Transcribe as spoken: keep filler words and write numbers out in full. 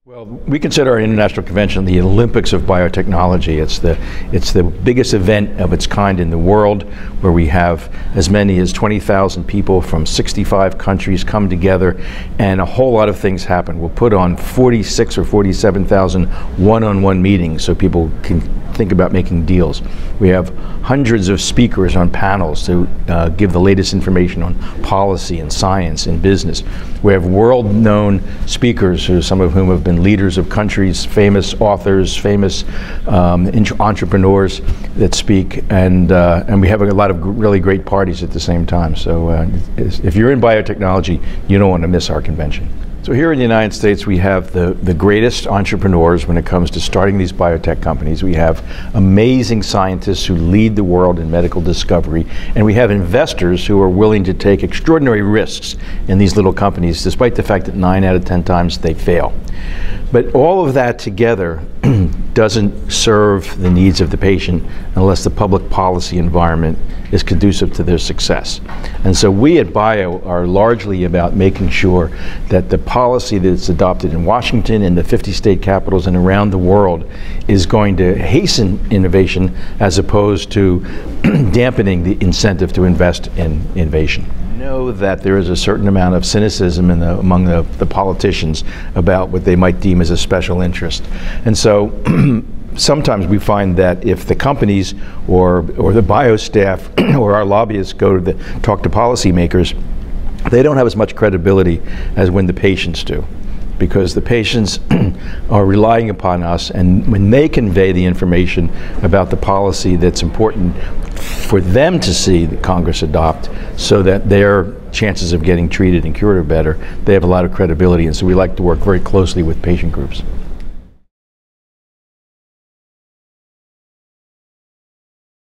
Well, we consider our international convention the Olympics of biotechnology. It's the, it's the biggest event of its kind in the world, where we have as many as twenty thousand people from sixty-five countries come together, and a whole lot of things happen. We'll put on forty-six or forty-seven thousand one-on-one meetings so people can think about making deals. We have hundreds of speakers on panels to uh, give the latest information on policy and science and business. We have world-known speakers, who, some of whom have been leaders of countries, famous authors, famous um, entrepreneurs that speak, and uh, and we have a lot of really great parties at the same time. So uh, if you're in biotechnology, you don't want to miss our convention. So here in the United States, we have the, the greatest entrepreneurs when it comes to starting these biotech companies. We have amazing scientists who lead the world in medical discovery, and we have investors who are willing to take extraordinary risks in these little companies, despite the fact that nine out of ten times they fail. But all of that together doesn't serve the needs of the patient unless the public policy environment is conducive to their success. And so we at BIO are largely about making sure that the policy that's adopted in Washington and the fifty state capitals and around the world is going to hasten innovation as opposed to dampening the incentive to invest in innovation. Know that there is a certain amount of cynicism in the, among the, the politicians about what they might deem as a special interest. And so sometimes we find that if the companies or, or the bio staff or our lobbyists go to the, talk to policymakers, they don't have as much credibility as when the patients do, because the patients are relying upon us, and when they convey the information about the policy that's important for them to see that Congress adopt so that their chances of getting treated and cured are better, they have a lot of credibility, and so we like to work very closely with patient groups.